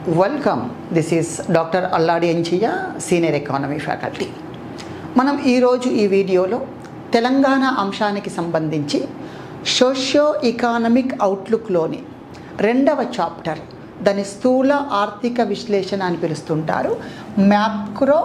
Welcome. This is doctor Alladi ఎంచియ, senior economy faculty. మనం ఈరోజు ఈ వీడియోలో తెలంగాణ అంశానికి సంబంధించి సోషియో ఎకానమిక్ అవుట్లుక్లోని 2వ చాప్టర్, దాని స్థూల ఆర్థిక విశ్లేషణ అని పిలుస్తుంటారు, మ్యాక్రో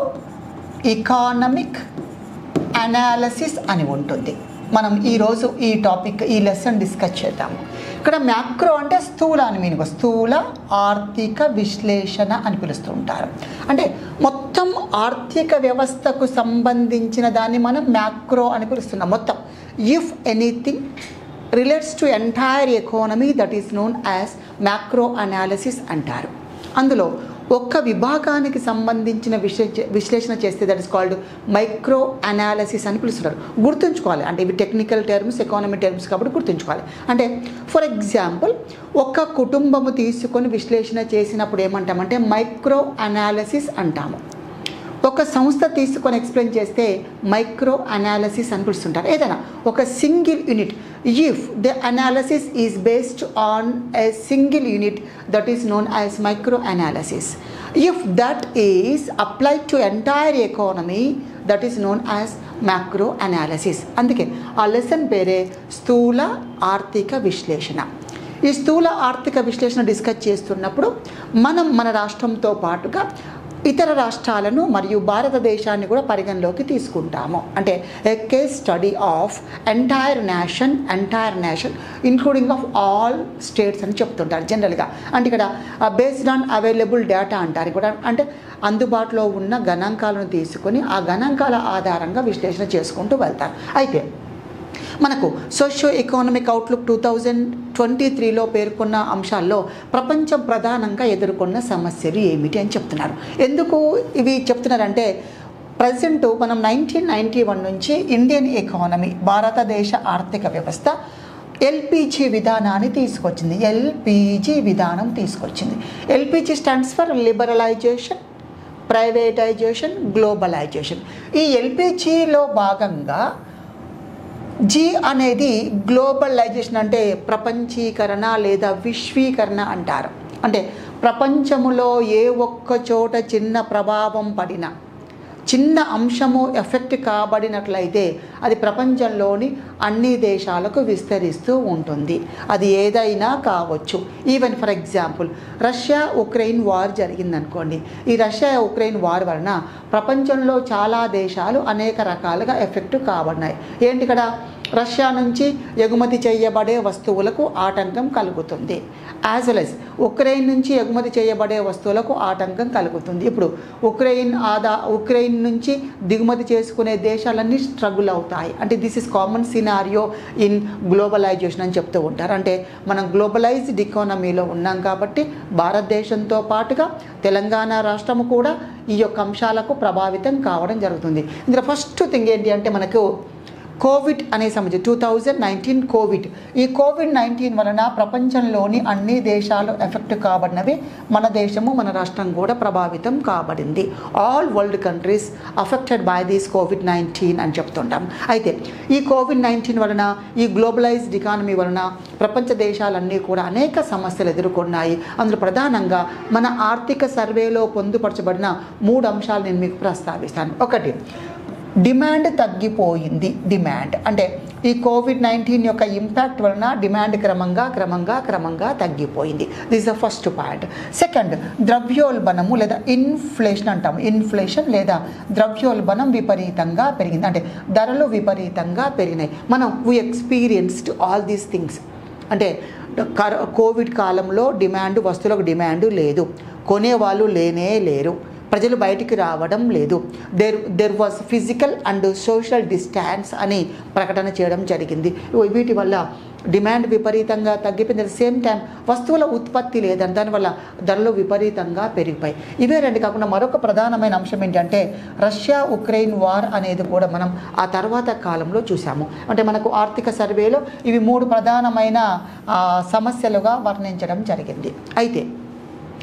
ఎకానమిక్ అనాలిసిస్ అని ఉంటుంది. మనం ఈరోజు ఈ టాపిక్, ఈ లెసన్ డిస్కస్ చేద్దాము. ఇక్కడ మ్యాక్రో అంటే స్థూల అని మీనింగ్, స్థూల ఆర్థిక విశ్లేషణ అని పిలుస్తూ ఉంటారు. అంటే మొత్తం ఆర్థిక వ్యవస్థకు సంబంధించిన దాన్ని మనం మ్యాక్రో అని పిలుస్తున్నాం. మొత్తం if anything relates to entire economy, that is known as macro analysis అంటారు. అందులో ఒక్క విభాగానికి సంబంధించిన విశ్లేషణ చేస్తే that is called micro analysis అని పిలుస్తున్నారు. గుర్తుంచుకోవాలి, అంటే ఇవి టెక్నికల్ టర్మ్స్, ఎకానమీ టర్మ్స్ కాబట్టి గుర్తుంచుకోవాలి. అంటే ఫర్ ఎగ్జాంపుల్, ఒక కుటుంబము తీసుకొని విశ్లేషణ చేసినప్పుడు ఏమంటామంటే మైక్రో అనాలిసిస్ అంటాము. ఒక సంస్థ తీసుకొని ఎక్స్ప్లెయిన్ చేస్తే మైక్రో అనాలిసిస్ అని పిలుస్తుంటారు. ఏదైనా ఒక single unit, if the analysis is based on a single unit, that is known as micro analysis. If that is applied to entire economy, that is known as macro analysis. అందుకే ఆ lesson పేరే స్థూల ఆర్థిక విశ్లేషణ. ఈ స్థూల ఆర్థిక విశ్లేషణ డిస్కస్ చేస్తున్నప్పుడు మనం మన రాష్ట్రంతో పాటుగా ఇతర రాష్ట్రాలను మరియు భారతదేశాన్ని కూడా పరిగణలోకి తీసుకుంటాము. అంటే a case study of entire nation including of all states అని చెప్తుంటారు జనరల్గా. అంటే ఇక్కడ బేస్డ్ ఆన్ అవైలబుల్ డేటా అంటారు కూడా. అంటే అందుబాటులో ఉన్న గణాంకాలను తీసుకొని ఆ గణాంకాల ఆధారంగా విశ్లేషణ చేసుకుంటూ వెళ్తారు. అయితే మనకు సోషియో ఎకానమిక్ అవుట్లుక్ 2023లో పేర్కొన్న అంశాల్లో ప్రపంచం ప్రధానంగా ఎదుర్కొన్న సమస్యలు ఏమిటి అని చెప్తున్నారు. ఎందుకు ఇవి చెప్తున్నారంటే, ప్రజెంట్ మనం 1991 నుంచి ఇండియన్ ఎకానమీ, భారతదేశ ఆర్థిక వ్యవస్థ ఎల్పిజి విధానాన్ని తీసుకొచ్చింది. ఎల్పిజి విధానం తీసుకొచ్చింది. LPG stands for liberalisation, privatisation, globalisation. ఈ ఎల్పిజిలో భాగంగా జీ అనేది గ్లోబలైజేషన్, అంటే ప్రపంచీకరణ లేదా విశ్వీకరణ అంటారు. అంటే ప్రపంచములో ఏ ఒక్క చోట చిన్న ప్రభావం పడినా, చిన్న అంశము ఎఫెక్ట్ కాబడినట్లయితే అది ప్రపంచంలోని అన్ని దేశాలకు విస్తరిస్తూ ఉంటుంది. అది ఏదైనా కావచ్చు. Even for example, Russia Ukraine war జరిగిందనుకోండి. ఈ రష్యా ఉక్రెయిన్ వార్ వలన ప్రపంచంలో చాలా దేశాలు అనేక రకాలుగా ఎఫెక్ట్ కాబడినాయి. ఏంటి ఇక్కడ, రష్యా నుంచి ఎగుమతి చేయబడే వస్తువులకు ఆటంకం కలుగుతుంది, యాజ్ వెల్ యాజ్ ఉక్రెయిన్ నుంచి ఎగుమతి చేయబడే వస్తువులకు ఆటంకం కలుగుతుంది. ఇప్పుడు ఉక్రెయిన్ నుంచి దిగుమతి చేసుకునే దేశాలన్నీ స్ట్రగుల్ అవుతాయి. అంటే this is common scenario in globalisation అని చెప్తూ ఉంటారు. అంటే మనం గ్లోబలైజ్డ్ ఎకానమీలో ఉన్నాం కాబట్టి భారతదేశంతో పాటుగా తెలంగాణ రాష్ట్రము కూడా ఈ యొక్క అంశాలకు ప్రభావితం కావడం జరుగుతుంది. ఇందులో ఫస్ట్ థింగ్ ఏంటి అంటే, మనకు కోవిడ్ అనే సమస్య, 2019 కోవిడ్. ఈ కోవిడ్-19 వలన ప్రపంచంలోని అన్ని దేశాలు ఎఫెక్ట్ కాబడినవి. మన దేశము, మన రాష్ట్రం కూడా ప్రభావితం కాబడింది. All world countries affected by this కోవిడ్-19 అని చెప్తుంటాం. అయితే ఈ కోవిడ్-19 వలన, ఈ గ్లోబలైజ్డ్ ఎకానమీ వలన ప్రపంచ దేశాలన్నీ కూడా అనేక సమస్యలు ఎదుర్కొన్నాయి. అందులో ప్రధానంగా మన ఆర్థిక సర్వేలో పొందుపరచబడిన 3 అంశాలు నేను మీకు ప్రస్తావిస్తాను. ఒకటి, డిమాండ్ తగ్గిపోయింది. డిమాండ్ అంటే ఈ కోవిడ్-19 యొక్క ఇంపాక్ట్ వలన డిమాండ్ క్రమంగా తగ్గిపోయింది. This is the first point. Second, ద్రవ్యోల్బణము లేదా ఇన్ఫ్లేషన్ అంటాము. ఇన్ఫ్లేషన్ లేదా ద్రవ్యోల్బణం విపరీతంగా పెరిగింది. అంటే ధరలు విపరీతంగా పెరిగినాయి. మనం we experienced all these things. అంటే కోవిడ్ కాలంలో వస్తువులకు డిమాండ్ లేదు, కొనేవాళ్ళు లేరు, ప్రజలు బయటికి రావడం లేదు, there was physical and social distance అని ప్రకటన చేయడం జరిగింది. వీటి వల్ల డిమాండ్ విపరీతంగా తగ్గిపోయింది. అట్ ద సేమ్ టైం వస్తువుల ఉత్పత్తి లేదని, దానివల్ల ధరలు విపరీతంగా పెరిగిపోయి. ఇవే రెండు కాకుండా మరొక ప్రధానమైన అంశం ఏంటంటే, రష్యా ఉక్రెయిన్ వార్ అనేది కూడా మనం ఆ తర్వాత కాలంలో చూసాము. అంటే మనకు ఆర్థిక సర్వేలో ఇవి 3 ప్రధానమైన సమస్యలుగా వర్ణించడం జరిగింది. అయితే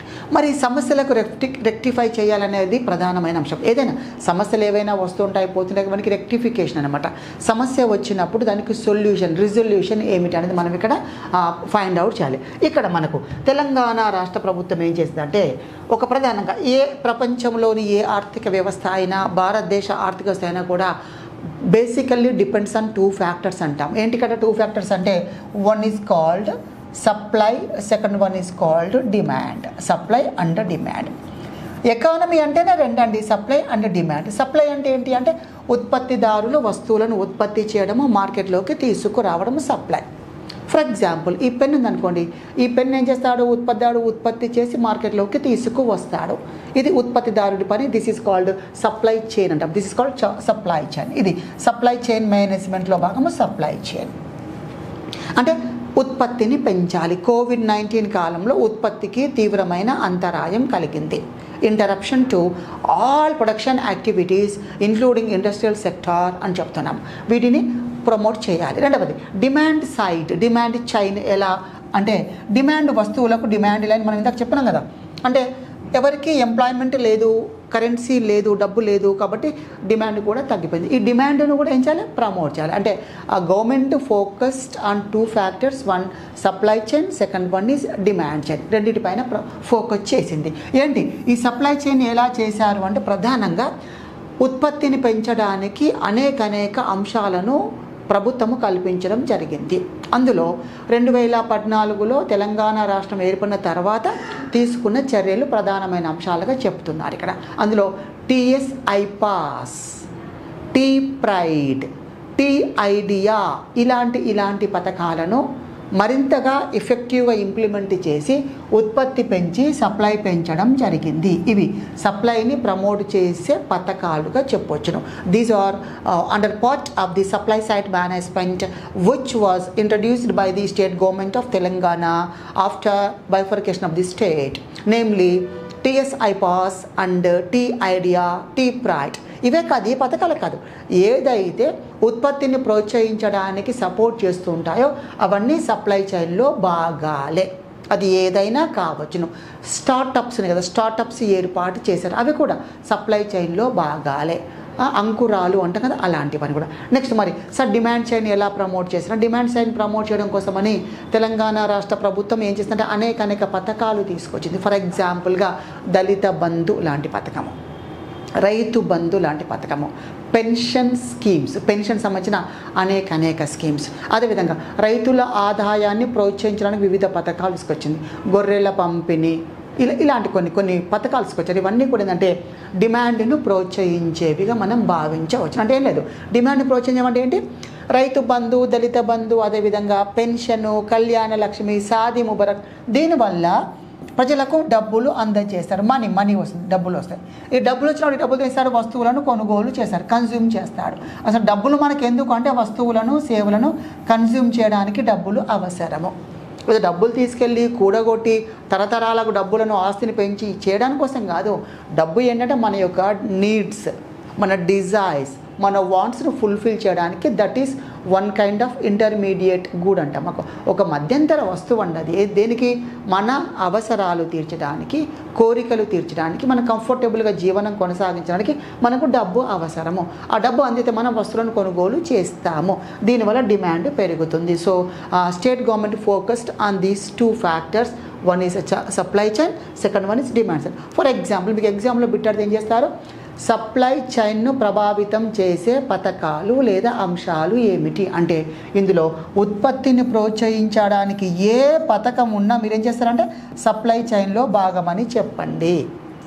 మరి సమస్యలకు రెక్టిఫై చేయాలనేది ప్రధానమైన అంశం. ఏదైనా సమస్యలు ఏవైనా వస్తుంటాయి పోతుంటాయి, మనకి రెక్టిఫికేషన్ అనమాట. సమస్య వచ్చినప్పుడు దానికి రిజల్యూషన్ ఏమిటి అనేది మనం ఇక్కడ ఫైండ్ అవుట్ చేయాలి. ఇక్కడ మనకు తెలంగాణ రాష్ట్ర ప్రభుత్వం ఏం చేసిందంటే ఒక ప్రధానంగా ప్రపంచంలోని ఏ ఆర్థిక వ్యవస్థ అయినా భారతదేశ ఆర్థిక వ్యవస్థ అయినా కూడా బేసికల్లీ డిపెండ్స్ ఆన్ 2 ఫ్యాక్టర్స్ అంటాం. ఏంటి ఇక్కడ 2 ఫ్యాక్టర్స్ అంటే one is called supply, second one is called demand. Supply and demand. Economy అంటేనే రెండండి, సప్లై అండ్ డిమాండ్. సప్లై అంటే ఏంటి అంటే ఉత్పత్తిదారులు వస్తువులను ఉత్పత్తి చేయడము, మార్కెట్లోకి తీసుకురావడము సప్లై. ఫర్ ఎగ్జాంపుల్ ఈ పెన్ ఉందనుకోండి, ఈ పెన్ ఏం చేస్తాడు, ఉత్పత్తిదారుడు ఉత్పత్తి చేసి మార్కెట్లోకి తీసుకువస్తాడు. ఇది ఉత్పత్తిదారుడి పని. This is called supply chain అంటాం. This is called supply chain. ఇది సప్లై చైన్ మేనేజ్మెంట్లో భాగము సప్లై చైన్. అంటే ఉత్పత్తిని పెంచాలి. కోవిడ్-19 కాలంలో ఉత్పత్తికి తీవ్రమైన అంతరాయం కలిగింది. Interruption to all production activities including industrial sector అని చెప్తున్నాం. వీటిని ప్రమోట్ చేయాలి. రెండవది డిమాండ్ సైడ్, డిమాండ్ చైన్. ఎలా అంటే డిమాండ్ వస్తువులకు డిమాండ్ లైన్ మనం ఇందాక చెప్పినాం కదా. అంటే ఎవరికి ఎంప్లాయ్మెంట్ లేదు, కరెన్సీ లేదు, డబ్బు లేదు, కాబట్టి డిమాండ్ కూడా తగ్గిపోయింది. ఈ డిమాండ్ను కూడా ఏం చేయాలి, ప్రమోట్ చేయాలి. అంటే ఆ government focused on 2 factors. One supply chain, second one is demand chain. రెండింటిపైన ఫోకస్ చేసింది. ఏంటి ఈ సప్లై చైన్ ఎలా చేశారు అంటే ప్రధానంగా ఉత్పత్తిని పెంచడానికి అనేక అంశాలను ప్రభుత్వము కల్పించడం జరిగింది. అందులో 2014లో తెలంగాణ రాష్ట్రం ఏర్పడిన తర్వాత తీసుకున్న చర్యలు ప్రధానమైన అంశాలుగా చెప్తున్నారు ఇక్కడ. అందులో TS iPASS, T pride, T idea ఇలాంటి పథకాలను మరింతగా ఎఫెక్టివ్గా ఇంప్లిమెంట్ చేసి ఉత్పత్తి పెంచి సప్లై పెంచడం జరిగింది. ఇవి సప్లైని ప్రమోట్ చేసే పథకాలుగా చెప్పొచ్చును. These are under part of the supply side management which was introduced by the state government of Telangana after bifurcation of the state, namely TS iPASS and T idea, T pride. ఇవే కాదు, ఈ పథకాలు కాదు, ఏదైతే ఉత్పత్తిని ప్రోత్సహించడానికి సపోర్ట్ చేస్తుంటాయో అవన్నీ supply చైన్లో భాగాలే. అది ఏదైనా కావచ్చును. స్టార్టప్స్ని కదా, స్టార్టప్స్ ఏర్పాటు చేశారు, అవి కూడా సప్లై చైన్లో భాగాలే. అంకురాలు అంటాం కదా, అలాంటివన్నీ కూడా. నెక్స్ట్ మరి సార్ డిమాండ్ చైన్ ఎలా ప్రమోట్ చేసినా, డిమాండ్ చైన్ ప్రమోట్ చేయడం కోసమని తెలంగాణ రాష్ట్ర ప్రభుత్వం ఏం చేస్తుందంటే అనేక పథకాలు తీసుకొచ్చింది. ఫర్ ఎగ్జాంపుల్గా దళిత బంధు లాంటి పథకము, రైతు బంధు లాంటి పథకము, పెన్షన్ స్కీమ్స్, పెన్షన్ సంబంధించిన అనేక స్కీమ్స్. అదేవిధంగా రైతుల ఆదాయాన్ని ప్రోత్సహించడానికి వివిధ పథకాలు తీసుకొచ్చింది. గొర్రెల పంపిణీ, ఇలాంటి కొన్ని పథకాలు తీసుకొచ్చారు. ఇవన్నీ కూడా ఏంటంటే డిమాండ్ను ప్రోత్సహించేవిగా మనం భావించవచ్చు. అంటే ఏం లేదు, డిమాండ్ని ప్రోత్సహించమంటే ఏంటి, రైతు బంధు, దళిత బంధు, అదేవిధంగా పెన్షను, కళ్యాణ లక్ష్మి, సాది ముబరక్, దీనివల్ల ప్రజలకు డబ్బులు అందజేస్తారు. మనీ వస్తుంది, డబ్బులు వస్తాయి. ఈ డబ్బులు వచ్చినప్పుడు డబ్బులు చేస్తారు, వస్తువులను కొనుగోలు చేస్తారు, కన్జ్యూమ్ చేస్తాడు. అసలు డబ్బులు మనకు ఎందుకు అంటే వస్తువులను సేవలను కన్జ్యూమ్ చేయడానికి డబ్బులు అవసరము. డబ్బులు తీసుకెళ్ళి కూడగొట్టి తరతరాలకు డబ్బులను ఆస్తిని పెంచి చేయడానికి కోసం కాదు. డబ్బు ఏంటంటే మన యొక్క నీడ్స్, మన డిజైర్స్, మన వాంట్స్ను ఫుల్ఫిల్ చేయడానికి that is one kind of intermediate good అంటాం. ఒక మధ్యంతర వస్తువు అండి. దేనికి, మన అవసరాలు తీర్చడానికి, కోరికలు తీర్చడానికి, మన కంఫర్టబుల్గా జీవనం కొనసాగించడానికి మనకు డబ్బు అవసరము. ఆ డబ్బు అందితే మనం వస్తువులను కొనుగోలు చేస్తాము. దీనివల్ల డిమాండ్ పెరుగుతుంది. So state government focused on these 2 factors. One is supply chain, second one is demand chain. For example మీకు ఎగ్జాంపుల్లో బిట్టాడితే ఏం చేస్తారు, సప్లై చైన్ను ప్రభావితం చేసే పథకాలు లేదా అంశాలు ఏమిటి అంటే ఇందులో ఉత్పత్తిని ప్రోత్సహించడానికి ఏ పథకం ఉన్నా మీరేం చేస్తారంటే సప్లై చైన్లో భాగమని చెప్పండి.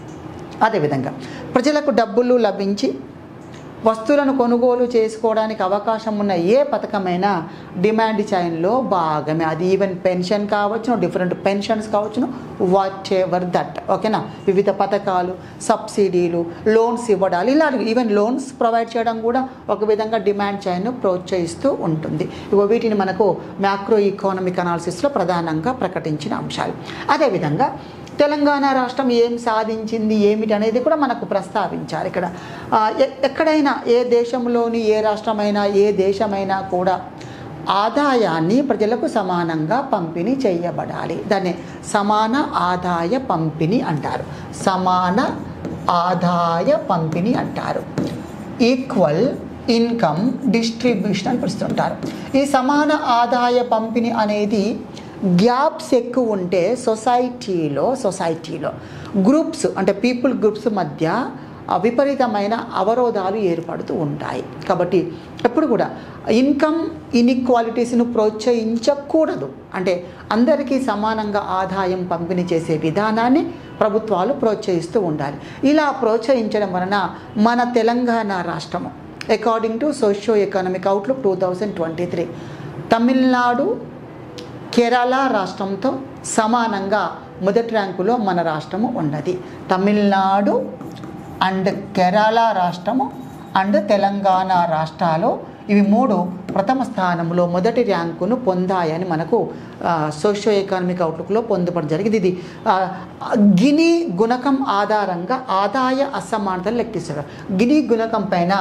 అదేవిధంగా ప్రజలకు డబ్బులు లభించి వస్తువులను కొనుగోలు చేసుకోవడానికి అవకాశం ఉన్న ఏ పథకమైనా డిమాండ్ చైన్లో భాగమే. అది ఈవెన్ పెన్షన్ కావచ్చును, డిఫరెంట్ పెన్షన్స్ కావచ్చును, వాట్ ఎవర్ దట్. ఓకేనా, వివిధ పథకాలు, సబ్సిడీలు, లోన్స్ ఇవ్వడాలు, ఇలాంటివి ఈవెన్ లోన్స్ ప్రొవైడ్ చేయడం కూడా ఒక విధంగా డిమాండ్ చైన్ను ప్రోత్సహిస్తూ ఉంటుంది. వీటిని మనకు మ్యాక్రో ఎకనామిక్ అనాలిసిస్లో ప్రధానంగా ప్రకటించిన అంశాలు. అదేవిధంగా తెలంగాణ రాష్ట్రం ఏం సాధించింది ఏమిటి అనేది కూడా మనకు ప్రస్తావించాలి. ఇక్కడ ఎక్కడైనా ఏ దేశంలోని ఏ రాష్ట్రమైనా ఏ దేశమైనా కూడా ఆదాయాన్ని ప్రజలకు సమానంగా పంపిణీ చేయబడాలి. దాన్ని సమాన ఆదాయ పంపిణీ అంటారు. సమాన ఆదాయ పంపిణీ అంటారు. ఈక్వల్ ఇన్కమ్ డిస్ట్రిబ్యూషన్ అని పిలుస్తుంటారు. ఈ సమాన ఆదాయ పంపిణీ అనేది గ్యాప్స్ ఎక్కువ ఉంటే సొసైటీలో గ్రూప్స్ అంటే పీపుల్ గ్రూప్స్ మధ్య విపరీతమైన అవరోధాలు ఏర్పడుతూ ఉంటాయి. కాబట్టి ఎప్పుడు కూడా ఇన్కమ్ ఇన్ఈక్వాలిటీస్ను ప్రోత్సహించకూడదు. అంటే అందరికీ సమానంగా ఆదాయం పంపిణీ చేసే విధానాన్ని ప్రభుత్వాలు ప్రోత్సహిస్తూ ఉండాలి. ఇలా ప్రోత్సహించడం వలన మన తెలంగాణ రాష్ట్రము according to socio economic outlook 2023 Tamil Nadu Kerala రాష్ట్రంతో సమానంగా మొదటి ర్యాంకులో మన రాష్ట్రము ఉన్నది. తమిళనాడు అండ్ కేరళ రాష్ట్రము అండ్ తెలంగాణ రాష్ట్రాలు ఇవి 3 ప్రథమ స్థానంలో మొదటి ర్యాంకును పొందాయని మనకు సోషియో ఎకనామిక్ అవుట్లుక్లో పొందపడడం జరిగింది. ఇది గిని గుణకం ఆధారంగా ఆదాయ అసమానతలు లెక్కిస్తారు. గిని గుణకం పైన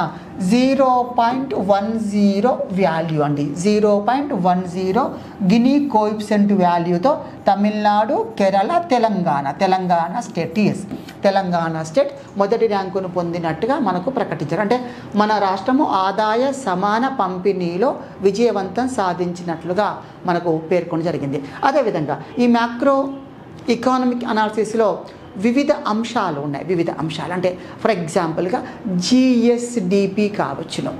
0.10 వాల్యూ అండి. 0.10 గిని కోఎఫిషియంట్ వాల్యూతో తమిళనాడు కేరళ తెలంగాణ స్టేట్ మొదటి ర్యాంకును పొందినట్టుగా మనకు ప్రకటించారు. అంటే మన రాష్ట్రము ఆదాయ సమాన పంపిణీలో విజయవంతం సాధించినట్లుగా మనకు పేర్కొనడం జరిగింది. అదేవిధంగా ఈ మ్యాక్రో ఎకానమిక్ అనాలిసిస్లో వివిధ అంశాలు ఉన్నాయి. వివిధ అంశాలు అంటే ఫర్ ఎగ్జాంపుల్గా జిఎస్డిపి కావచ్చును,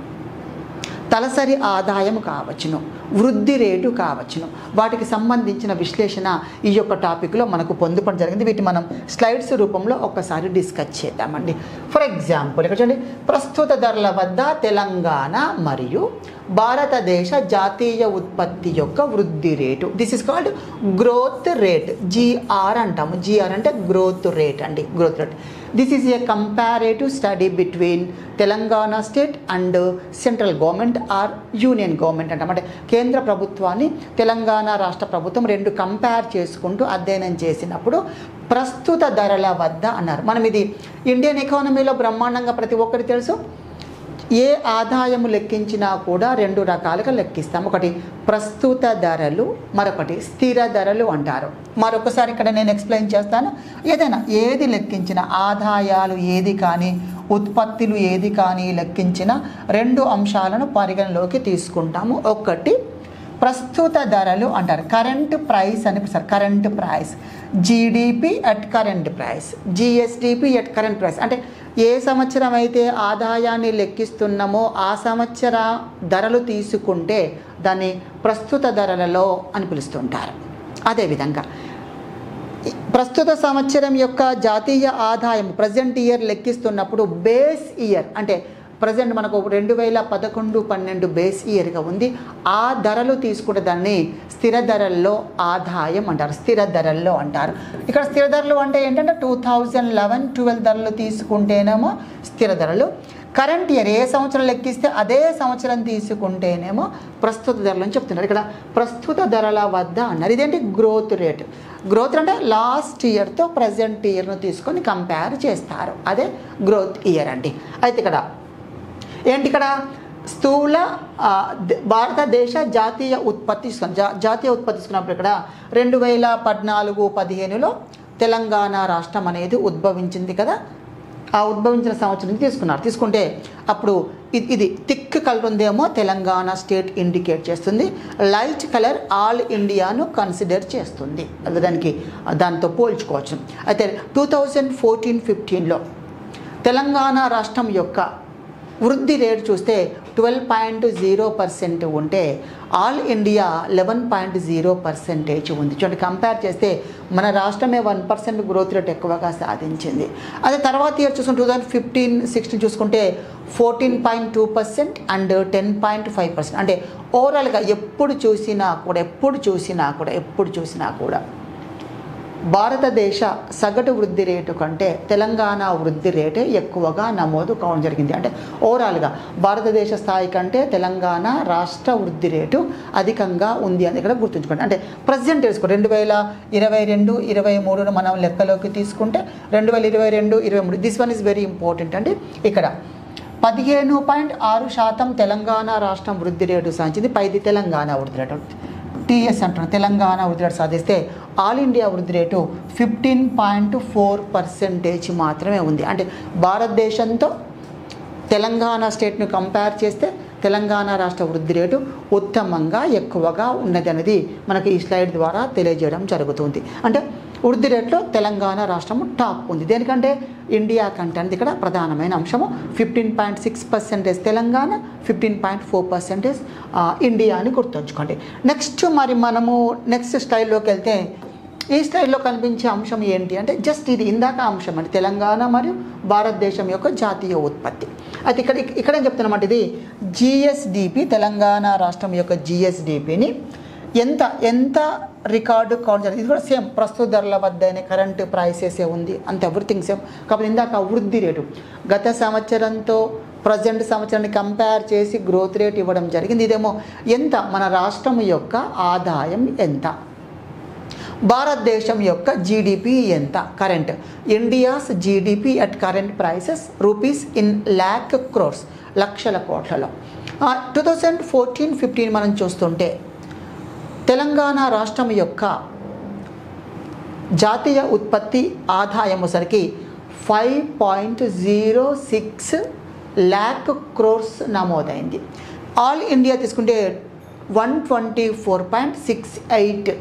తలసరి ఆదాయం కావచ్చును, వృద్ధి రేటు కావచ్చును. వాటికి సంబంధించిన విశ్లేషణ ఈ యొక్క టాపిక్లో మనకు పొందుపడడం జరిగింది. వీటిని మనం స్లైడ్స్ రూపంలో ఒక్కసారి డిస్కస్ చేద్దామండి. ఫర్ ఎగ్జాంపుల్ ఇక్కడ చూడండి, ప్రస్తుత ధరల వద్ద తెలంగాణ మరియు భారతదేశ జాతీయ ఉత్పత్తి యొక్క వృద్ధి రేటు. This is called growth rate. GR అంటాము. జిఆర్ అంటే గ్రోత్ రేట్ అండి. Growth rate. This is a comparative study between Telangana state and central government or union government అంటాం. అంటే కేంద్ర ప్రభుత్వాన్ని తెలంగాణ రాష్ట్ర ప్రభుత్వం 2 కంపేర్ చేసుకుంటూ అధ్యయనం చేసినప్పుడు ప్రస్తుత ధరల వద్ద అన్నారు. మనం ఇది ఇండియన్ ఎకానమీలో బ్రహ్మాండంగా ప్రతి ఒక్కరికి తెలుసు. ఏ ఆదాయము లెక్కించినా కూడా 2 రకాలుగా లెక్కిస్తాం. ఒకటి ప్రస్తుత ధరలు, మరొకటి స్థిర ధరలు అంటారు. మరొకసారి ఇక్కడ నేను ఎక్స్ప్లెయిన్ చేస్తాను. ఏది లెక్కించిన ఆదాయాలు ఏది కానీ ఉత్పత్తులు ఏది కానీ లెక్కించిన 2 అంశాలను పరిగణలోకి తీసుకుంటాము. ఒకటి ప్రస్తుత ధరలు అంటారు. కరెంట్ ప్రైస్ అని పిలుస్తారు. Current price. GDP at current price, GSDP at current price. అంటే ఏ సంవత్సరం అయితే ఆదాయాన్ని లెక్కిస్తున్నామో ఆ సంవత్సర ధరలు తీసుకుంటే దాన్ని ప్రస్తుత ధరలలో అని పిలుస్తుంటారు. అదేవిధంగా ప్రస్తుత సంవత్సరం యొక్క జాతీయ ఆదాయం ప్రజెంట్ ఇయర్ లెక్కిస్తున్నప్పుడు బేస్ ఇయర్ అంటే ప్రజెంట్ మనకు 2011-12 బేస్ ఇయర్గా ఉంది. ఆ ధరలు తీసుకుంటే దాన్ని స్థిర ధరల్లో ఆదాయం అంటారు. స్థిర ధరల్లో అంటారు. ఇక్కడ స్థిర ధరలు అంటే ఏంటంటే 2011-12 ధరలు తీసుకుంటేనేమో స్థిర ధరలు. కరెంట్ ఇయర్ ఏ సంవత్సరం లెక్కిస్తే అదే సంవత్సరం తీసుకుంటేనేమో ప్రస్తుత ధరలు అని చెప్తున్నారు. ఇక్కడ ప్రస్తుత ధరల వద్ద అన్నారు. ఇదేంటి గ్రోత్ రేట్. గ్రోత్ అంటే లాస్ట్ ఇయర్తో ప్రజెంట్ ఇయర్ను తీసుకొని కంపేర్ చేస్తారు. అదే గ్రోత్ ఇయర్ అండి. అయితే ఇక్కడ స్థూల భారతదేశ జాతీయ ఉత్పత్తి జాతీయ ఉత్పత్తి తీసుకున్నప్పుడు ఇక్కడ 2014-15లో తెలంగాణ రాష్ట్రం అనేది ఉద్భవించింది కదా. ఆ ఉద్భవించిన సంవత్సరం తీసుకుంటే అప్పుడు ఇది థిక్ కలర్ ఉందేమో తెలంగాణ స్టేట్ ఇండికేట్ చేస్తుంది. లైట్ కలర్ ఆల్ ఇండియాను కన్సిడర్ చేస్తుంది. దాంతో పోల్చుకోవచ్చు. అయితే 2014-15లో తెలంగాణ రాష్ట్రం యొక్క వృద్ధి రేటు చూస్తే 12.0% ఉంటే ఆల్ ఇండియా 11.0% ఉంది. చూడండి, కంపేర్ చేస్తే మన రాష్ట్రమే 1% గ్రోత్ రేట్ ఎక్కువగా సాధించింది. అదే తర్వాత ఇయర్ చూసుకుంటే 2015-16 చూసుకుంటే 14.2% అండ్ 10.5%. అంటే ఓవరాల్గా ఎప్పుడు చూసినా కూడా భారతదేశ సగటు వృద్ధి రేటు కంటే తెలంగాణ వృద్ధి రేటే ఎక్కువగా నమోదు కావడం జరిగింది. అంటే ఓవరాల్గా భారతదేశ స్థాయి కంటే తెలంగాణ రాష్ట్ర వృద్ధి రేటు అధికంగా ఉంది అని ఇక్కడ గుర్తుంచుకోండి. అంటే ప్రజెంట్ తెలుసుకో 2022-23 మనం లెక్కలోకి తీసుకుంటే 2022-23 this one is very important అండి. ఇక్కడ 15.6% తెలంగాణ రాష్ట్రం వృద్ధి రేటు సాధించింది. పైది తెలంగాణ వృద్ధి రేటు, టీఎస్ అంటారు. తెలంగాణ వృద్ధి రేటు సాధిస్తే ఆల్ ఇండియా వృద్ధి రేటు 15.4% మాత్రమే ఉంది. అంటే భారతదేశంతో తెలంగాణ స్టేట్ను కంపేర్ చేస్తే తెలంగాణ రాష్ట్ర వృద్ధి రేటు ఉత్తమంగా ఎక్కువగా ఉన్నది అనేది మనకి ఈ స్లైడ్ ద్వారా తెలియజేయడం జరుగుతుంది. అంటే వృద్ధి రేట్లో తెలంగాణ రాష్ట్రము టాప్ ఉంది. దేనికంటే ఇండియా కంటే అనేది ఇక్కడ ప్రధానమైన అంశము. 15.6% తెలంగాణ, 15.4% ఇండియా అని గుర్తుంచుకోండి. నెక్స్ట్ మరి మనము నెక్స్ట్ స్లైడ్లోకి వెళ్తే ఈ స్లైడ్లో కనిపించే అంశం ఏంటి అంటే జస్ట్ ఇది ఇందాక అంశం అంటే తెలంగాణ మరియు భారతదేశం యొక్క జాతీయ ఉత్పత్తి. అయితే ఇక్కడ ఏం చెప్తున్నమాట, ఇది జిఎస్డిపి, తెలంగాణ రాష్ట్రం యొక్క జిఎస్డిపిని ఎంత రికార్డు కౌంట్ చేయాలి. ఇది కూడా సేమ్ ప్రస్తుత ధరల వద్దనే కరెంట్ ప్రైసెసే ఉంది, అంత ఎవ్రీథింగ్ సేమ్. కాకపోతే ఇందాక వృద్ధి రేటు గత సంవత్సరంతో ప్రజెంట్ సంవత్సరాన్ని కంపేర్ చేసి గ్రోత్ రేట్ ఇవ్వడం జరిగింది. ఇదేమో ఎంత మన రాష్ట్రం యొక్క ఆదాయం ఎంత, భారతదేశం యొక్క జీడిపి ఎంత current, India's GDP at current prices rupees in lakh crores, లక్షల కోట్లలో. 2014-15 మనం చూస్తుంటే తెలంగాణ రాష్ట్రం యొక్క జాతీయ ఉత్పత్తి ఆదాయం సరికి 5.06 lakh crores నమోదైంది. ఆల్ ఇండియా తీసుకుంటే 124.68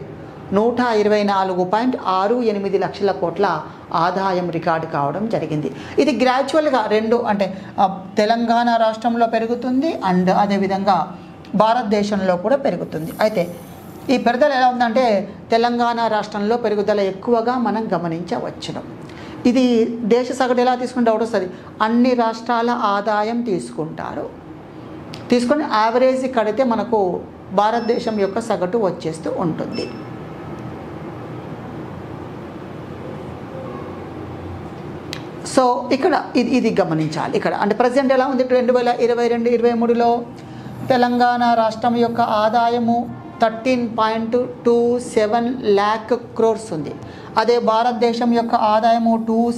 124.68 లక్షల కోట్ల ఆదాయం రికార్డు కావడం జరిగింది. ఇది గ్రాడ్యువల్గా రెండు అంటే తెలంగాణ రాష్ట్రంలో పెరుగుతుంది అండ్ అదేవిధంగా భారతదేశంలో కూడా పెరుగుతుంది. అయితే ఈ పెరుగుదల ఎలా ఉందంటే తెలంగాణ రాష్ట్రంలో పెరుగుదల ఎక్కువగా మనం గమనించవచ్చును. ఇది దేశ సగటు ఎలా తీసుకుంటే ఒకటి వస్తుంది, అన్ని రాష్ట్రాల ఆదాయం తీసుకొని యావరేజ్ కడితే మనకు భారతదేశం యొక్క సగటు వచ్చేస్తూ ఉంటుంది. సో ఇక్కడ ఇది గమనించాలి. ఇక్కడ అంటే ప్రజెంట్ ఎలా ఉంది, 2022-23లో తెలంగాణ రాష్ట్రం యొక్క ఆదాయము 13.27 lakh crores ఉంది. అదే భారతదేశం యొక్క ఆదాయము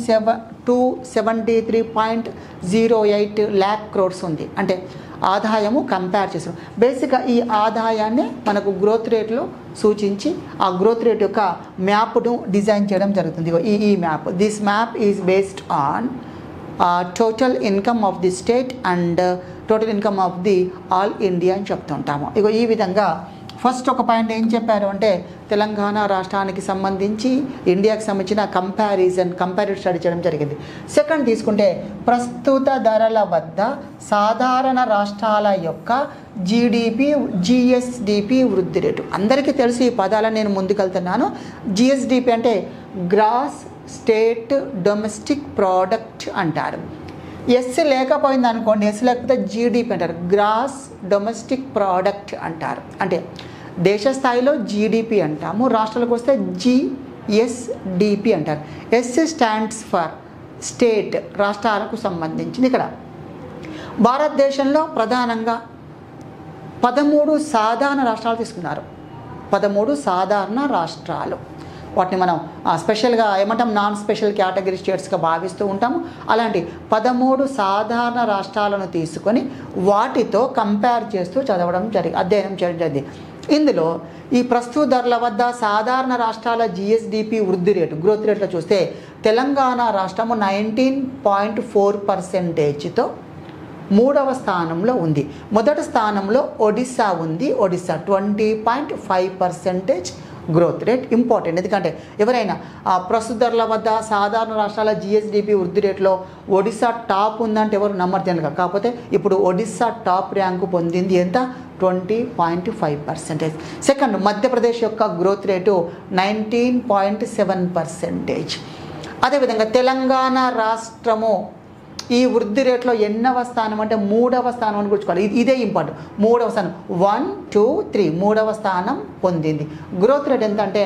273.08 lakh crores ఉంది. అంటే ఆదాయము కంపేర్ చేస్తాం. బేసిక్గా ఈ ఆదాయాన్ని మనకు గ్రోత్ రేట్లో సూచించి ఆ గ్రోత్ రేట్ యొక్క మ్యాప్ను డిజైన్ చేయడం జరుగుతుంది. ఈ map, this map is based on total income of the state and total income of the all India అని చెప్తుంటాము. ఈ విధంగా ఫస్ట్ ఒక పాయింట్ ఏం చెప్పారు అంటే తెలంగాణ రాష్ట్రానికి సంబంధించి ఇండియాకి సంబంధించిన కంపారిటివ్ స్టడీ చేయడం జరిగింది. సెకండ్ తీసుకుంటే ప్రస్తుత ధరల వద్ద సాధారణ రాష్ట్రాల యొక్క జిఎస్డిపి వృద్ధి రేటు. అందరికీ తెలుసు ఈ పదాలను నేను ముందుకెళ్తున్నాను. జిఎస్డిపి అంటే గ్రాస్ స్టేట్ డొమెస్టిక్ ప్రోడక్ట్ అంటారు. ఎస్ లేకపోయింది అనుకోండి, ఎస్ లేకపోతే జీడిపి అంటారు, గ్రాస్ డొమెస్టిక్ ప్రోడక్ట్ అంటారు. అంటే దేశ స్థాయిలో జీడిపి అంటాము, రాష్ట్రాలకు వస్తే జిఎస్డిపి అంటారు. ఎస్ స్టాండ్స్ ఫర్ స్టేట్, రాష్ట్రాలకు సంబంధించింది. ఇక్కడ భారతదేశంలో ప్రధానంగా 13 సాధారణ రాష్ట్రాలు తీసుకున్నారు. 13 సాధారణ రాష్ట్రాలు, వాటిని మనం స్పెషల్గా ఏమంటాం, నాన్ స్పెషల్ కేటగిరీ స్టేట్స్గా భావిస్తూ ఉంటాము. అలాంటి 13 సాధారణ రాష్ట్రాలను తీసుకొని వాటితో కంపేర్ చేస్తూ అధ్యయనం చేయడం జరిగింది. ఇందులో ఈ ప్రస్తుత ధరల వద్ద సాధారణ రాష్ట్రాల జిఎస్డిపి వృద్ధి రేటు గ్రోత్ రేట్లో చూస్తే తెలంగాణ రాష్ట్రము 19.4%తో 3వ స్థానంలో ఉంది. మొదటి స్థానంలో ఒడిస్సా ఉంది. Odisha 20.5% growth rate. ఇంపార్టెంట్, ఎందుకంటే ఎవరైనా ప్రస్తుత ధరల వద్ద సాధారణ రాష్ట్రాల జిఎస్డిపి వృద్ధి రేట్లో ఒడిస్సా టాప్ ఉందంటే ఎవరు నమ్మరు జనగా. కాకపోతే ఇప్పుడు ఒడిస్సా టాప్ ర్యాంకు పొందింది ఎంత, 20.5%. సెకండ్ మధ్యప్రదేశ్ యొక్క గ్రోత్ రేటు 19.7%. అదేవిధంగా తెలంగాణ రాష్ట్రము ఈ వృద్ధి రేట్లో ఎన్నవ స్థానం అంటే 3వ స్థానం అని గుర్తుకోవాలి. ఇదే ఇంపార్టెంట్. 3వ స్థానం 1, 2, 3 3వ స్థానం పొందింది. గ్రోత్ రేట్ ఎంత అంటే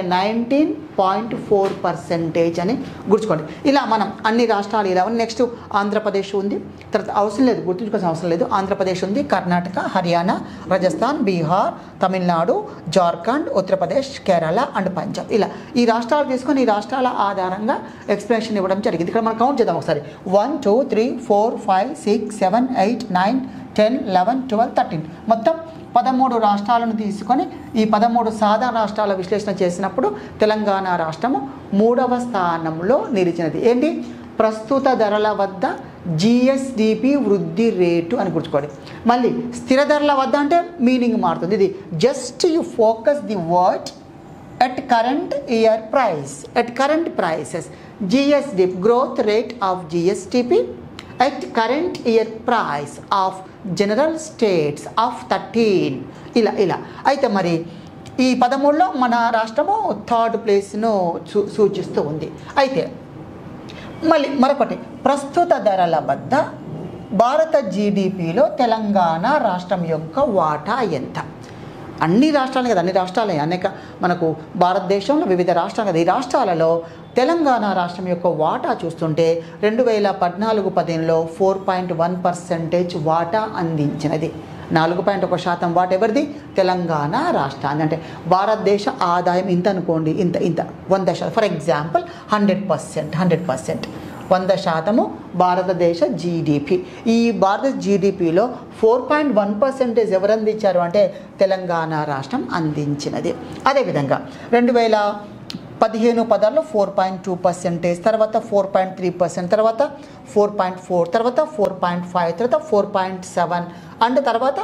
19.4% అని గుర్తుకోండి. ఇలా మనం అన్ని రాష్ట్రాలు ఇలా ఉంది. నెక్స్ట్ ఆంధ్రప్రదేశ్ ఉంది, తర్వాత అవసరం లేదు, గుర్తుంచుకోవాల్సిన అవసరం లేదు. ఆంధ్రప్రదేశ్ ఉంది, కర్ణాటక, హర్యానా, రాజస్థాన్, బీహార్, తమిళనాడు, జార్ఖండ్, ఉత్తరప్రదేశ్, కేరళ అండ్ పంజాబ్. ఇలా ఈ రాష్ట్రాలు తీసుకొని ఈ రాష్ట్రాల ఆధారంగా ఎక్స్ప్లెనేషన్ ఇవ్వడం జరిగింది. ఇక్కడ మనం కౌంట్ చేద్దాం ఒకసారి. 1, 2, 3, 4 5 6 7 8 9 10 11 12 13 మొత్తం 13 రాష్ట్రాలను తీసుకొని ఈ 13 సాధారణ రాష్ట్రాల విశ్లేషణ చేసినప్పుడు తెలంగాణ రాష్ట్రము 3వ స్థానంలో నిలిచినది. ఏంటి? ప్రస్తుత ధరల వద్ద జిఎస్డిపి వృద్ధి రేటు అని గుర్తుకోండి. మళ్ళీ స్థిర ధరల వద్ద అంటే మీనింగ్ మారుతుంది. ఇది just you focus the word at current year price, at current prices, GSDP, growth rate of GSDP at current year price of general states of 13 ఇలా అయితే మరి ఈ 13లో మన రాష్ట్రము 3rd ప్లేస్ను సూచిస్తూ ఉంది. అయితే మళ్ళీ మరొకటి, ప్రస్తుత ధరల వద్ద భారత జీడిపిలో తెలంగాణ రాష్ట్రం యొక్క వాటా ఎంత? అన్ని రాష్ట్రాలు కదా, అన్ని రాష్ట్రాలే అనేక మనకు భారతదేశంలో వివిధ రాష్ట్రాలు కదా. ఈ రాష్ట్రాలలో తెలంగాణ రాష్ట్రం యొక్క వాటా చూస్తుంటే 2014-15లో 4.1% వాటా అందించినది. 4.1% వాటా ఎవరిది? తెలంగాణ రాష్ట్రాన్ని. అంటే భారతదేశ ఆదాయం ఇంత అనుకోండి, ఇంత 100%. ఫర్ ఎగ్జాంపుల్ 100%, 100% భారతదేశ జీడిపి. ఈ భారత జీడిపిలో 4.1% ఎవరు అందించారు అంటే తెలంగాణ రాష్ట్రం అందించినది. అదేవిధంగా 2015-16లో 4.2%, తర్వాత 4.3%, తర్వాత 4.4, తర్వాత 4.5, తర్వాత 4.7 అండ్ తర్వాత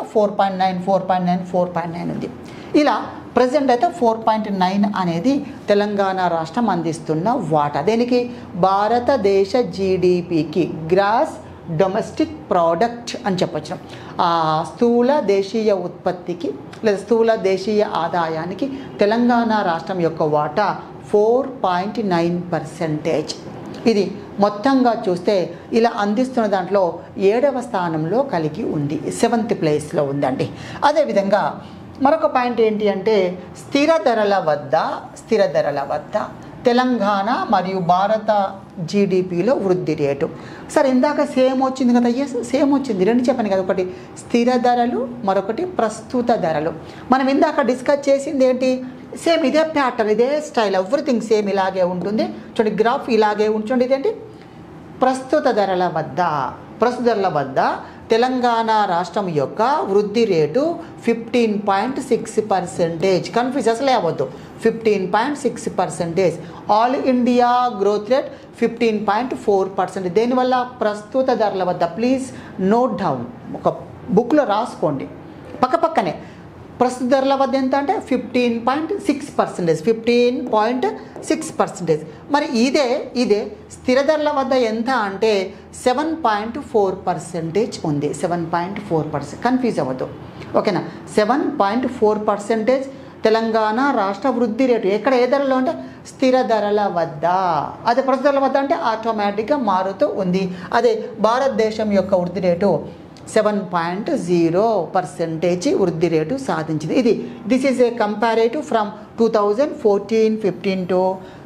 4.9 ఉంది. ఇలా ప్రజెంట్ అయితే 4.9 అనేది తెలంగాణ రాష్ట్రం అందిస్తున్న వాటా. దేనికి? భారతదేశ జీడిపికి, గ్రాస్ డొమెస్టిక్ ప్రోడక్ట్ అని చెప్పచ్చు. స్థూల దేశీయ ఉత్పత్తికి లేదా స్థూల దేశీయ ఆదాయానికి తెలంగాణ రాష్ట్రం యొక్క వాటా 4.9%. ఇది మొత్తంగా చూస్తే ఇలా అందిస్తున్న దాంట్లో 7వ స్థానంలో కలిగి ఉంది, 7th ప్లేస్లో ఉందండి. అదేవిధంగా మరొక పాయింట్ ఏంటి అంటే స్థిర ధరల వద్ద తెలంగాణ మరియు భారత జీడిపిలో వృద్ధి రేటు. సరే, ఇందాక సేమ్ వచ్చింది కదా? ఎస్, సేమ్ వచ్చింది. రెండు చెప్పాను కదా, ఒకటి స్థిర ధరలు, మరొకటి ప్రస్తుత ధరలు. మనం ఇందాక డిస్కస్ చేసింది ఏంటి? సేమ్ ఇదే ప్యాటర్న్, ఇదే స్టైల్, ఎవ్రీథింగ్ సేమ్ ఇలాగే ఉంటుంది. చూడండి, గ్రాఫ్ ఇలాగే ఉంటుంది. ఇదేంటి? ప్రస్తుత ధరల వద్ద తెలంగాణ రాష్ట్రం యొక్క వృద్ధి రేటు 15.6%. కన్ఫ్యూజ్ అసలే అవ్వద్దు. 15.6%. All India growth rate 15.4%. దేనివల్ల? ప్రస్తుత ధరల వద్ద. ప్లీజ్ నోట్ డౌన్, ఒక బుక్లో రాసుకోండి పక్కనే. ప్రస్తుత ధరల వద్ద ఎంత అంటే 15.6%. మరి ఇదే స్థిర ధరల వద్ద ఎంత అంటే 7.4% ఉంది. 7.4%. కన్ఫ్యూజ్ అవ్వద్దు, ఓకేనా? 7.4% తెలంగాణ రాష్ట్ర వృద్ధి రేటు. ఎక్కడ? ఏ ధరలో అంటే స్థిర ధరల వద్ద. అదే ప్రస్తుత ధరల వద్ద అంటే ఆటోమేటిక్గా మారుతూ ఉంది. అదే భారతదేశం యొక్క వృద్ధి రేటు 7.0% వృద్ధి రేటు సాధించింది. This is a comparative from 2014-15 to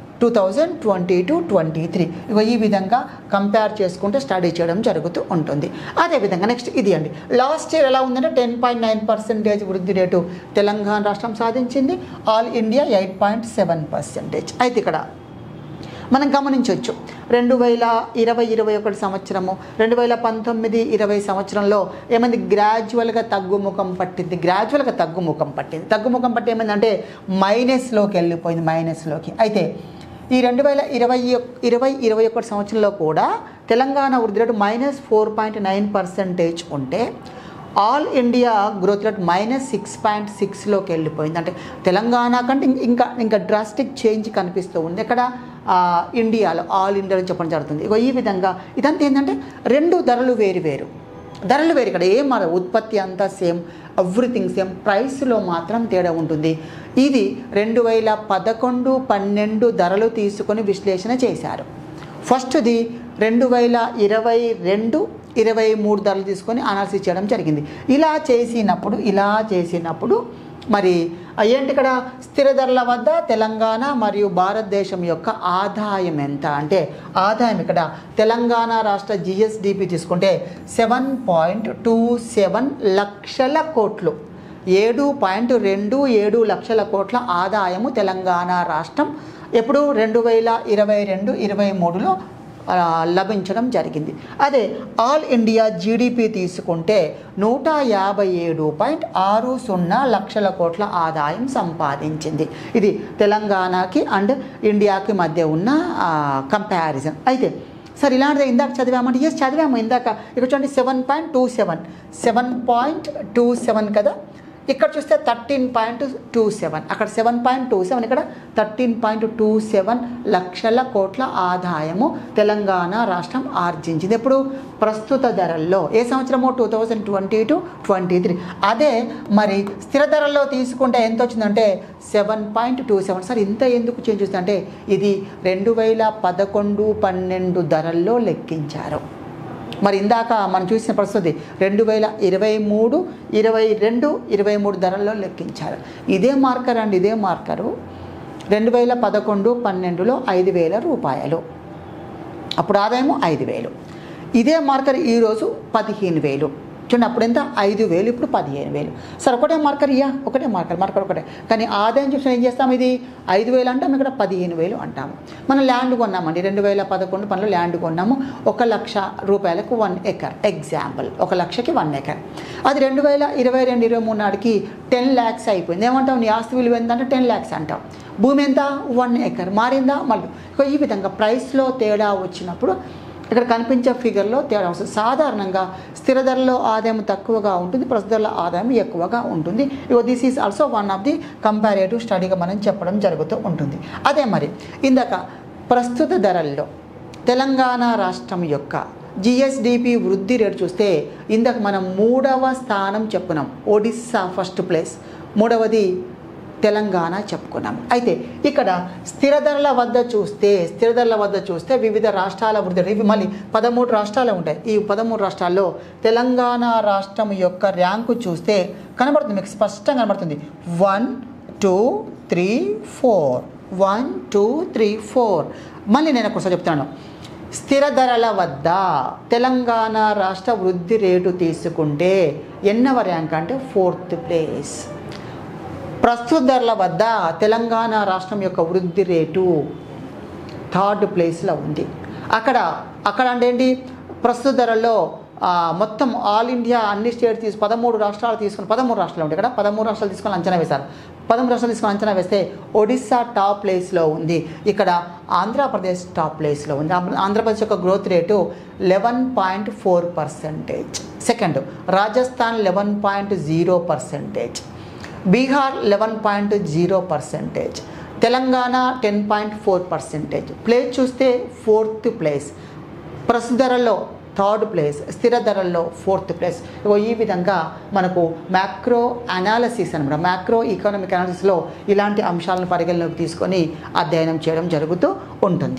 2020-23. ఈ విధంగా కంపేర్ చేసుకుంటే స్టడీ చేయడం జరుగుతూ ఉంటుంది. అదేవిధంగా నెక్స్ట్ ఇది అండి. లాస్ట్ ఇయర్ ఎలా ఉందంటే 10.9% వృద్ధి రేటు తెలంగాణ రాష్ట్రం సాధించింది. All India 8.7%. అయితే ఇక్కడ మనం గమనించవచ్చు 2020-21 సంవత్సరము, 2019-20 సంవత్సరంలో ఏమైంది? గ్రాడ్యువల్గా తగ్గుముఖం పట్టింది. తగ్గుముఖం పట్టి ఏమైందంటే మైనస్లోకి వెళ్ళిపోయింది, మైనస్లోకి. అయితే ఈ 2020-21 సంవత్సరంలో కూడా తెలంగాణ వృద్ధి రేటు -4.9% ఉంటే ఆల్ ఇండియా గ్రోత్ రేట్ -6.6లోకి వెళ్ళిపోయింది. అంటే తెలంగాణ కంటే ఇంకా డ్రాస్టిక్ చేంజ్ కనిపిస్తూ ఉంది. ఇక్కడ ఇండియాలో, ఆల్ ఇండియాలో చెప్పడం జరుగుతుంది. ఈ విధంగా ఇదంతా ఏంటంటే రెండు ధరలు వేరు. ఇక్కడ ఏం మారదు, ఉత్పత్తి అంతా సేమ్, ఎవ్రీథింగ్ సేమ్, ప్రైస్లో మాత్రం తేడా ఉంటుంది. ఇది 2011-12 ధరలు తీసుకొని విశ్లేషణ చేశారు. ఫస్ట్ది 2022-23 ధరలు తీసుకొని అనాలిసిస్ చేయడం జరిగింది. ఇలా చేసినప్పుడు మరి ఏంటి ఇక్కడ? స్థిర ధరల వద్ద తెలంగాణ మరియు భారతదేశం యొక్క ఆదాయం ఎంత అంటే ఆదాయం ఇక్కడ తెలంగాణ రాష్ట్ర జిఎస్డిపి తీసుకుంటే 7.27 లక్షల కోట్లు, 7.27 లక్షల కోట్ల ఆదాయము తెలంగాణ రాష్ట్రం ఎప్పుడు 2022-23లో లభించడం జరిగింది. అదే ఆల్ ఇండియా జీడిపి తీసుకుంటే 157.60 లక్షల కోట్ల ఆదాయం సంపాదించింది. ఇది తెలంగాణకి అండ్ ఇండియాకి మధ్య ఉన్న కంపారిజన్. అయితే సార్ ఇలాంటిది ఇందాక చదివామంటే ఎస్ చదివాము ఇందాక. ఇక్కడ చూడండి 7.27 కదా, ఇక్కడ చూస్తే 13.27, అక్కడ 7.27, ఇక్కడ 13.27 లక్షల కోట్ల ఆదాయము తెలంగాణ రాష్ట్రం ఆర్జించింది. ఇప్పుడు ప్రస్తుత ధరల్లో ఏ సంవత్సరము 2022-23. అదే మరి స్థిర ధరల్లో తీసుకుంటే ఎంత వచ్చిందంటే 7.27. సార్ ఇంత ఎందుకు చేంజ్ వస్తుందంటే ఇది 2011-12 ధరల్లో లెక్కించారు. మరి ఇందాక మనం చూసిన పరిస్థితి 2023 ధరల్లో లెక్కించారు. ఇదే మార్కర్ అండి, ఇదే మార్కరు 2011-12లో 5,000 రూపాయలు, అప్పుడు ఆదాయము 5,000. ఇదే మార్కర్ ఈరోజు 15,000. చూడండి అప్పుడు ఎంత 5,000, ఇప్పుడు 15,000. సరే ఒకటే మార్కర్ ఒకటే మార్కర్ ఒకటే, కానీ ఆదాయం చూసిన ఏం చేస్తాం, ఇది 5,000 అంటాం, ఇక్కడ 15,000 అంటాము. మనం ల్యాండ్ కొన్నామండి 2011-12 ల్యాండ్ కొన్నాము 1,00,000 రూపాయలకు 1 ఎకర్, ఎగ్జాంపుల్ 1,00,000కి 1 ఎకర్. అది 2022-23 నాటికి 10 lakhs అయిపోయింది. ఏమంటాం, నీ ఆస్తి విలువ ఏంటంటే 10 lakhs అంటాం. భూమి ఎంత 1 ఎకర్ మారిందా మళ్ళీ. ఈ విధంగా ప్రైస్లో తేడా వచ్చినప్పుడు ఇక్కడ కనిపించే ఫిగర్లో తేడా వస్తుంది. సాధారణంగా స్థిర ధరలో ఆదాయం తక్కువగా ఉంటుంది, ప్రస్తుత ధరల ఆదాయం ఎక్కువగా ఉంటుంది. This is also one of the comparative స్టడీగా మనం చెప్పడం జరుగుతూ ఉంటుంది. అదే మరి ఇందాక ప్రస్తుత ధరల్లో తెలంగాణ రాష్ట్రం యొక్క జిఎస్డిపి వృద్ధి రేటు చూస్తే ఇందాక మనం 3వ స్థానం చెప్పుకున్నాం, ఒడిస్సా ఫస్ట్ ప్లేస్, 3వది తెలంగాణ చెప్పుకున్నాం. అయితే ఇక్కడ స్థిర ధరల వద్ద చూస్తే వివిధ రాష్ట్రాల వృద్ధి, ఇవి మళ్ళీ 13 రాష్ట్రాలు ఉంటాయి. ఈ 13 రాష్ట్రాల్లో తెలంగాణ రాష్ట్రం యొక్క ర్యాంకు చూస్తే కనబడుతుంది, మీకు స్పష్టంగా కనబడుతుంది 1 2 3 4 1 2 3 4. మళ్ళీ నేను ఒకసారి చెప్తున్నాను, స్థిర ధరల వద్ద తెలంగాణ రాష్ట్ర వృద్ధి రేటు తీసుకుంటే ఎన్నవ ర్యాంక్ అంటే 4th ప్లేస్. ప్రస్తుత ధరల వద్ద తెలంగాణ రాష్ట్రం యొక్క వృద్ధి రేటు 3rd ప్లేస్లో ఉంది. అక్కడ అంటే ఏంటి, ప్రస్తుత ధరల్లో మొత్తం ఆల్ ఇండియా అన్ని స్టేట్ 13 రాష్ట్రాలు తీసుకుని 13 రాష్ట్రాలు ఉంటాయి. ఇక్కడ 13 రాష్ట్రాలు తీసుకొని అంచనా వేశారు. 13 రాష్ట్రాలు తీసుకొని అంచనా వేస్తే ఒడిస్సా టాప్ ప్లేస్లో ఉంది, ఇక్కడ ఆంధ్రప్రదేశ్ టాప్ ప్లేస్లో ఉంది. ఆంధ్రప్రదేశ్ యొక్క growth rate 11.4%. Second Rajasthan 11.0%, Bihar 11.0%, Telangana 10.4%. Place చూస్తే 4th ప్లేస్, ప్రస్తుత ధరల్లో 3rd ప్లేస్, స్థిర ధరల్లో 4th ప్లేస్. ఈ విధంగా మనకు మ్యాక్రో అనాలిసిస్ అనమాట, మ్యాక్రో ఎకనామిక్ అనాలిసిస్లో ఇలాంటి అంశాలను పరిగణలోకి తీసుకొని అధ్యయనం చేయడం జరుగుతూ ఉంటుంది.